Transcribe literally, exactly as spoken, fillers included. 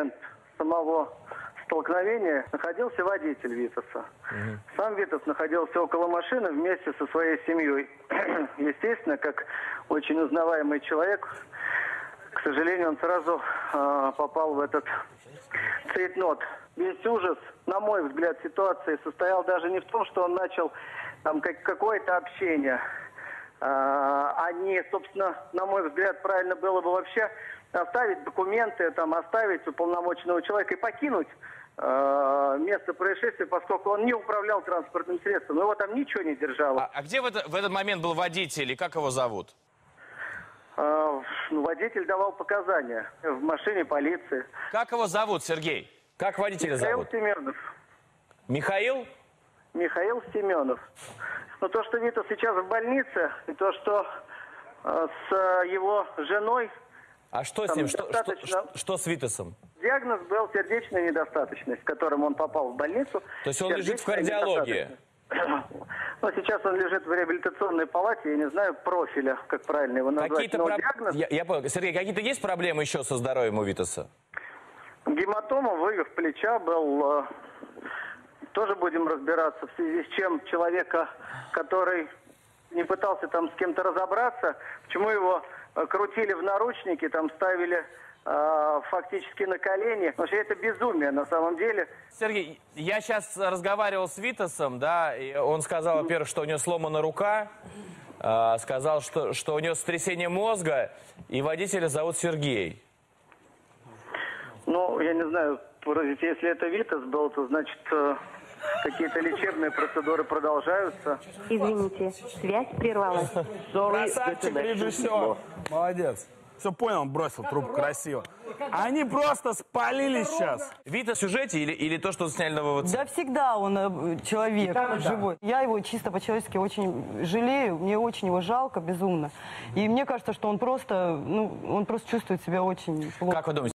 момент самого столкновения находился водитель Витаса. Угу. Сам Витас находился около машины вместе со своей семьей. Естественно, как очень узнаваемый человек, к сожалению, он сразу э, попал в этот цейтнот. Весь ужас, на мой взгляд, ситуации состоял даже не в том, что он начал там как, какое-то общение. А, а не, собственно, на мой взгляд, правильно было бы вообще оставить документы, там, оставить уполномоченного человека и покинуть э, место происшествия, поскольку он не управлял транспортным средством. Его там ничего не держало. А, а где в, это, в этот момент был водитель и как его зовут? Э, ну, водитель давал показания в машине полиции. Как его зовут, Сергей? Как водителя Михаил зовут? Семенов. Михаил? Михаил Семенов. Но то, что Витас сейчас в больнице, и то, что э, с его женой... А что с ним? Что, достаточно... что, что, что с Витасом? Диагноз был сердечная недостаточность, с которым он попал в больницу. То есть он лежит в кардиологии? Но сейчас он лежит в реабилитационной палате, я не знаю профиля, как правильно его назвать. Какие-то про... диагноз... я, я понял. Сергей, какие-то есть проблемы еще со здоровьем у Витаса? Гематома, вывих плеча был... Тоже будем разбираться, в связи с чем человека, который не пытался там с кем-то разобраться, почему его крутили в наручники, там ставили э, фактически на колени. Потому что это безумие на самом деле. Сергей, я сейчас разговаривал с Витасом, да, и он сказал, во-первых, что у него сломана рука, э, сказал, что, что у него сотрясение мозга, и водителя зовут Сергей. Ну, я не знаю, если это Витас был, то значит... Э, какие-то лечебные процедуры продолжаются. Извините, связь прервалась. Красавчик, режиссер. Молодец. Все понял, бросил трубку красиво. Они просто спалились сейчас. Витас в сюжете или, или то, что сняли на ВВЦ? Да всегда он э, человек да, живой. Да. Я его чисто по-человечески очень жалею, мне очень его жалко, безумно. И мне кажется, что он просто, ну, он просто чувствует себя очень плохо. Как вы думаете?